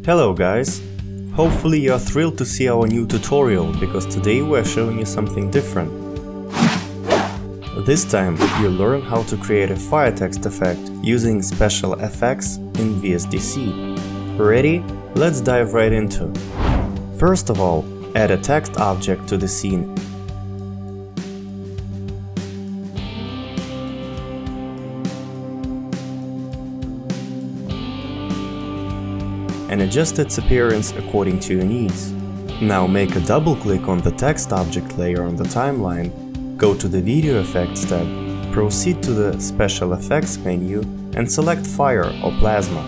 Hello guys! Hopefully you are thrilled to see our new tutorial, because today we are showing you something different. This time you'll learn how to create a fire text effect using special effects in VSDC. Ready? Let's dive right into. First of all, add a text object to the scene. And adjust its appearance according to your needs. Now make a double click on the text object layer on the timeline, go to the Video Effects tab, proceed to the Special Effects menu and select Fire or Plasma.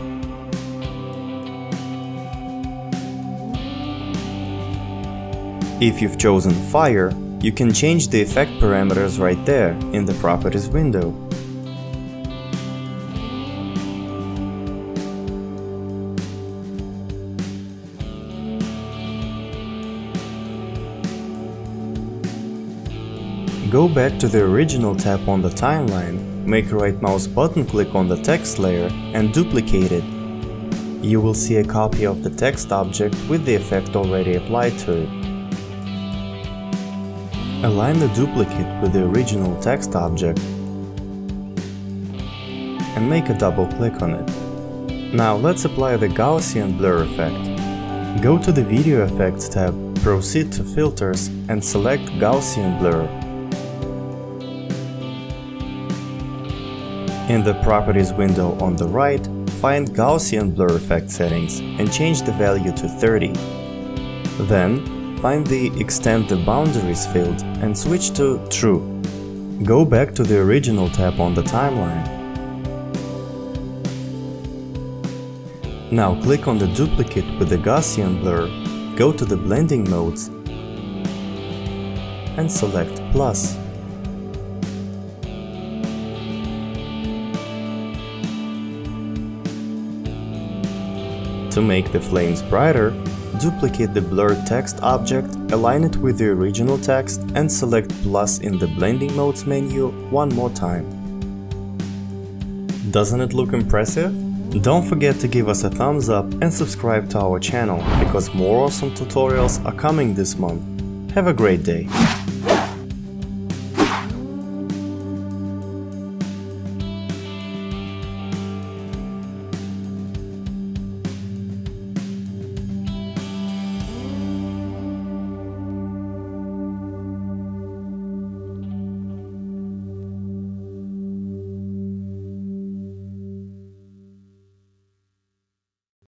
If you've chosen Fire, you can change the effect parameters right there in the Properties window. Go back to the original tab on the timeline, make a right mouse button click on the text layer and duplicate it. You will see a copy of the text object with the effect already applied to it. Align the duplicate with the original text object and make a double click on it. Now let's apply the Gaussian blur effect. Go to the Video Effects tab, proceed to Filters and select Gaussian blur. In the Properties window on the right, find Gaussian blur effect settings and change the value to 30. Then, find the Extend the Boundaries field and switch to True. Go back to the original tab on the timeline. Now click on the duplicate with the Gaussian blur, go to the blending modes and select plus. To make the flames brighter, duplicate the blurred text object, align it with the original text and select plus in the blending modes menu one more time. Doesn't it look impressive? Don't forget to give us a thumbs up and subscribe to our channel, because more awesome tutorials are coming this month. Have a great day!